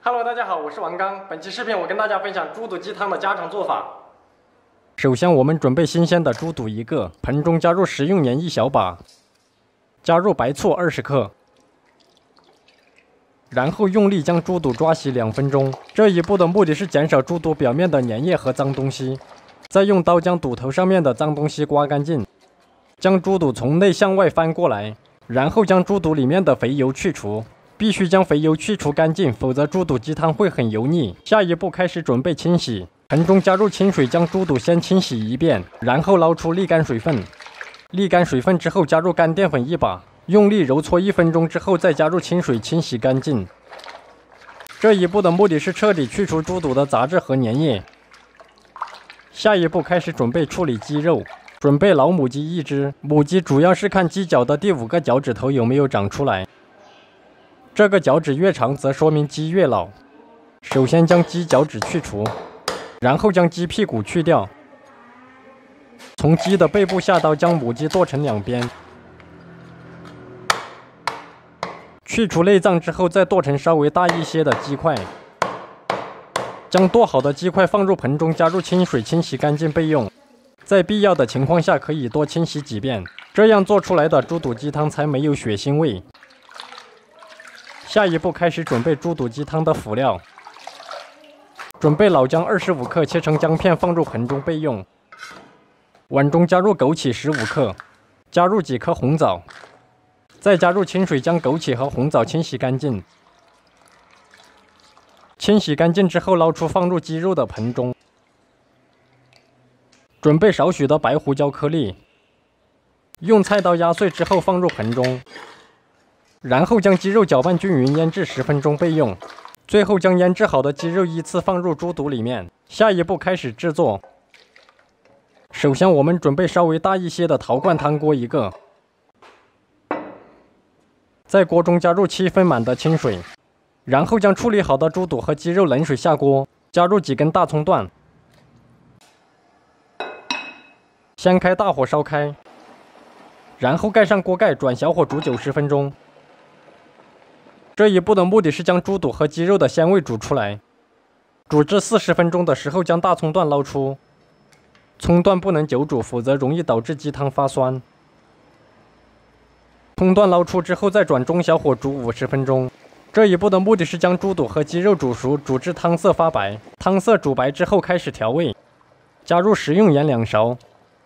Hello， 大家好，我是王刚。本期视频我跟大家分享猪肚鸡汤的家常做法。首先，我们准备新鲜的猪肚1个，盆中加入食用盐1小把，加入白醋20克，然后用力将猪肚抓洗2分钟。这一步的目的是减少猪肚表面的粘液和脏东西。再用刀将肚头上面的脏东西刮干净，将猪肚从内向外翻过来，然后将猪肚里面的肥油去除。 必须将肥油去除干净，否则猪肚鸡汤会很油腻。下一步开始准备清洗，盆中加入清水，将猪肚先清洗一遍，然后捞出沥干水分。沥干水分之后，加入干淀粉1把，用力揉搓1分钟之后，再加入清水清洗干净。这一步的目的是彻底去除猪肚的杂质和粘液。下一步开始准备处理鸡肉，准备老母鸡1只，母鸡主要是看鸡脚的第5个脚趾头有没有长出来。 这个脚趾越长，则说明鸡越老。首先将鸡脚趾去除，然后将鸡屁股去掉。从鸡的背部下刀将母鸡剁成2边。去除内脏之后，再剁成稍微大一些的鸡块。将剁好的鸡块放入盆中，加入清水清洗干净备用。在必要的情况下，可以多清洗几遍，这样做出来的猪肚鸡汤才没有血腥味。 下一步开始准备猪肚鸡汤的辅料，准备老姜25克，切成姜片放入盆中备用。碗中加入枸杞15克，加入几颗红枣，再加入清水将枸杞和红枣清洗干净。清洗干净之后捞出放入鸡肉的盆中，准备少许的白胡椒颗粒，用菜刀压碎之后放入盆中。 然后将鸡肉搅拌均匀，腌制10分钟备用。最后将腌制好的鸡肉依次放入猪肚里面。下一步开始制作。首先，我们准备稍微大一些的陶罐汤锅1个，在锅中加入7分满的清水，然后将处理好的猪肚和鸡肉冷水下锅，加入几根大葱段，先开大火烧开，然后盖上锅盖，转小火煮90分钟。 这一步的目的是将猪肚和鸡肉的鲜味煮出来。煮至40分钟的时候，将大葱段捞出。葱段不能久煮，否则容易导致鸡汤发酸。葱段捞出之后，再转中小火煮50分钟。这一步的目的是将猪肚和鸡肉煮熟，煮至汤色发白。汤色煮白之后，开始调味，加入食用盐2勺，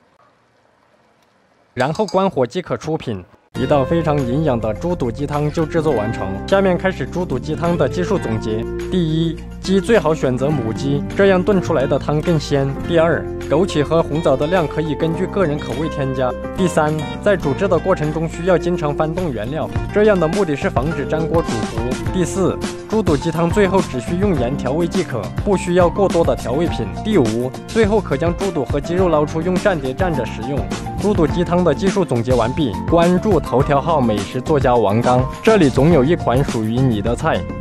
然后关火即可出品。 一道非常营养的猪肚鸡汤就制作完成。下面开始猪肚鸡汤的技术总结：第一，鸡最好选择母鸡，这样炖出来的汤更鲜。第二，枸杞和红枣的量可以根据个人口味添加。第三，在煮制的过程中需要经常翻动原料，这样的目的是防止粘锅煮糊。第四，猪肚鸡汤最后只需用盐调味即可，不需要过多的调味品。第五，最后可将猪肚和鸡肉捞出，用蘸碟蘸着食用。 猪肚鸡汤的技术总结完毕。关注头条号美食作家王刚，这里总有一款属于你的菜。